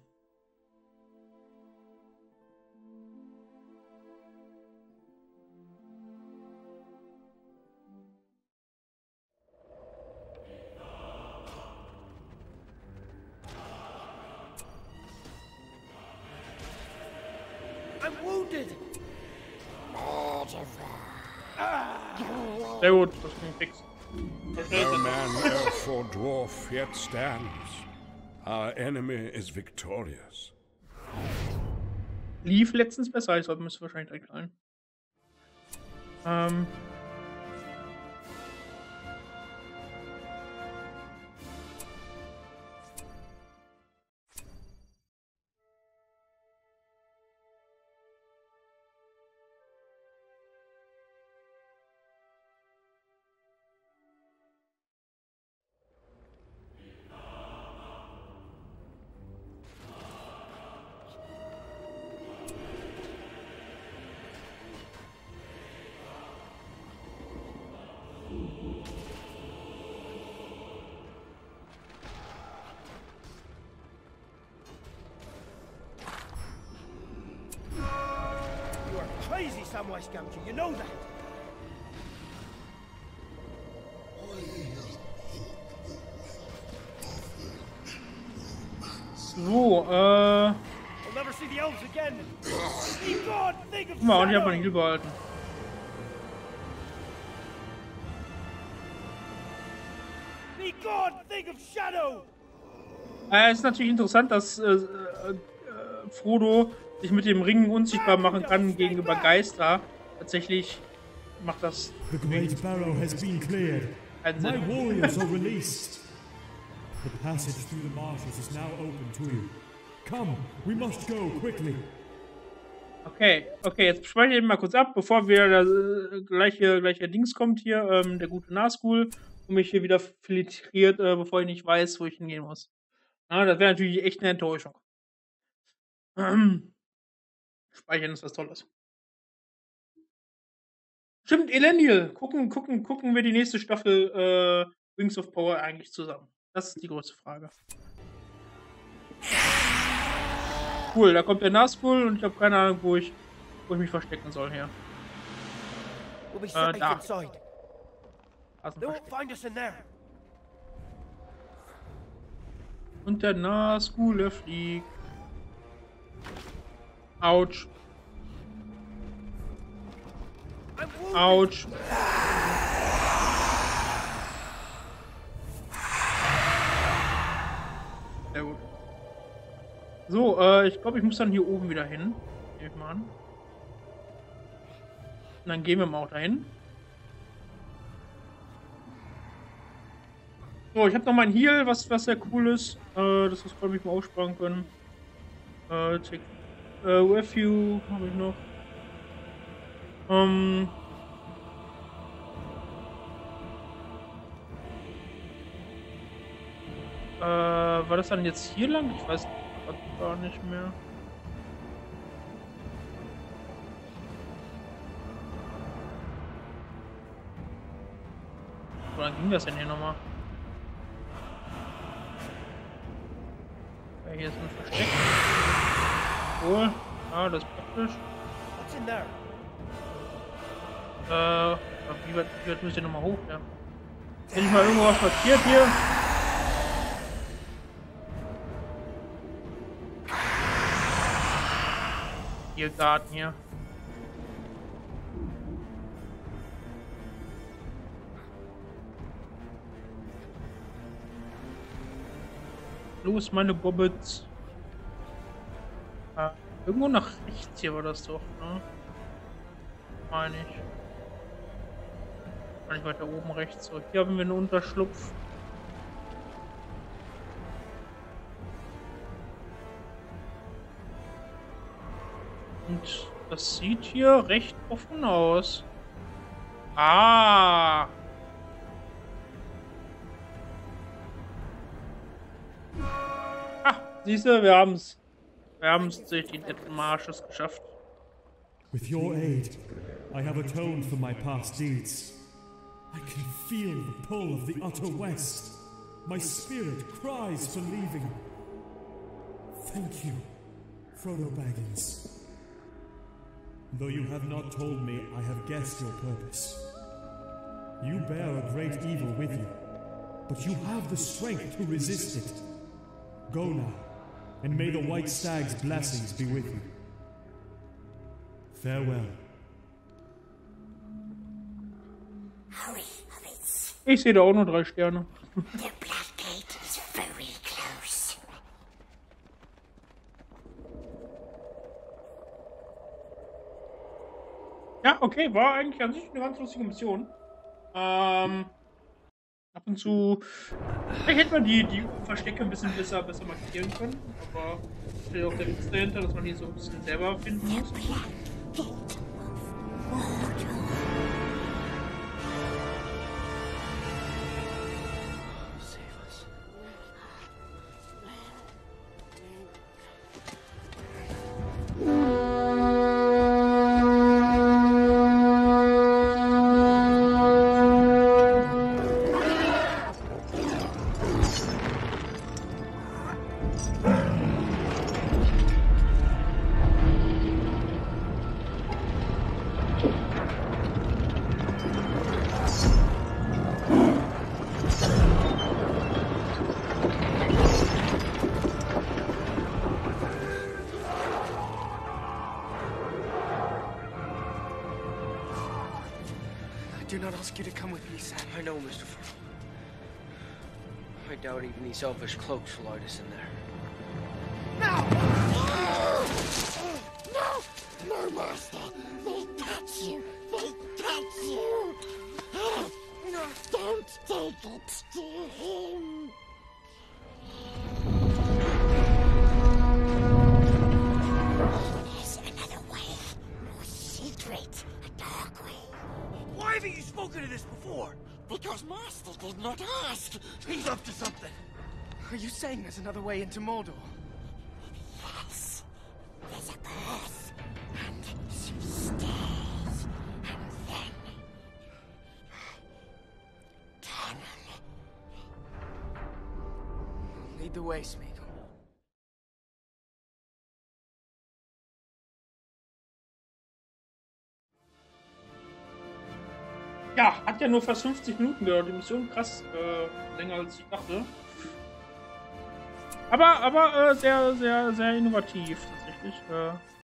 I'm wounded. Sehr gut, das ging fix. No man elf or dwarf yet stands. Our enemy is victorious. Lief letztens besser, ich sollte müsste wahrscheinlich direkt rein. Ähm. Samwise Gamgee, you know that. So, äh... We'll never see the elves again. Be God, think of Guck mal, und ich hab Shadow. meinen Heal behalten. Be God, think of Shadow. Äh, es ist natürlich interessant, dass äh, äh, Frodo sich mit dem Ring unsichtbar machen kann gegenüber Geister. Tatsächlich macht das The Great Barrow has been cleared. keinen My Sinn. warriors are released. The passage through the marshes is now open to you. Come, we must go quickly. Okay, okay, jetzt speichere ich mal kurz ab, bevor wieder das äh, gleiche, gleiche Dings kommt hier, ähm, der gute Nazgul, und mich hier wieder filtriert, äh, bevor ich nicht weiß, wo ich hingehen muss. Na, das wäre natürlich echt eine Enttäuschung. Ähm, Speichern ist was Tolles. Stimmt, Elendil. Gucken, gucken, gucken wir die nächste Staffel äh, Wings of Power eigentlich zusammen? Das ist die größte Frage. Cool, da kommt der Nazgul und ich habe keine Ahnung, wo ich, wo ich mich verstecken soll hier. We'll be Äh, safe da. inside. Da ist ein They won't Versteck. find us in there. Und der Nazgul, er fliegt. Autsch. I'm wounded. Autsch. Sehr gut. So, äh, ich glaube, ich muss dann hier oben wieder hin. Nehme ich mal an. Und dann gehen wir mal auch dahin. So, ich habe noch mein Heal, was, was sehr cool ist. Äh, das ist, glaube ich, mal aussparen können. Äh, check. Äh, Refuge habe ich noch. Ähm. Äh, war das dann jetzt hier lang? Ich weiß gar nicht mehr. Wo lang ging das denn hier nochmal? Ja, hier ist ein Versteck. Cool. Ah, das ist praktisch. What's in there? Äh, wie weit, wie weit muss ich denn nochmal hoch? Ja. Hätte ich mal irgendwo was markiert hier? Hier, Garten hier. Los, meine Bobbits. Ah, irgendwo nach rechts hier war das doch, ne? Meine ich. War nicht weiter oben rechts. So, hier haben wir einen Unterschlupf. Und das sieht hier recht offen aus. Ah! Ah, siehst du, wir haben's. Wir haben es durch die letzten Marsches geschafft. With your aid, I have atoned for my past deeds. I can feel the pull of the utter west. My spirit cries for leaving. Thank you, Frodo Baggins. Though you have not told me, I have guessed your purpose. You bear a great evil with you, but you have the strength to resist it. Go now, and may the White Stag's blessings be with you. Farewell. Hurry, hobbits. Ich sehe da auch nur drei Sterne. The Black Gate is very close. Ja, okay, war eigentlich an sich eine ganz lustige Mission. Ähm, ab und zu. Vielleicht hätte man die, die Verstecke ein bisschen besser, besser markieren können, aber steht auch der Witz dahinter, dass man die so ein bisschen selber finden muss. Gate of Mordor. not ask you to come with me, Sam. I know, Mister Furlong. I doubt even these elvish cloaks will light us in there. No! No! No, Master! They touch you! They touch you! Don't take it to him! There's another way. More secret. A dark way. Why haven't you spoken of this before? Because Master did not ask. He's up to something. Are you saying there's another way into Mordor? Yes. There's a path. And some stairs. And then... tunnel. Lead the way, Smeagol. Ja, hat ja nur fast fünfzig Minuten gedauert. Die Mission krass äh, länger als ich dachte. Aber, aber äh, sehr, sehr, sehr innovativ tatsächlich. Äh,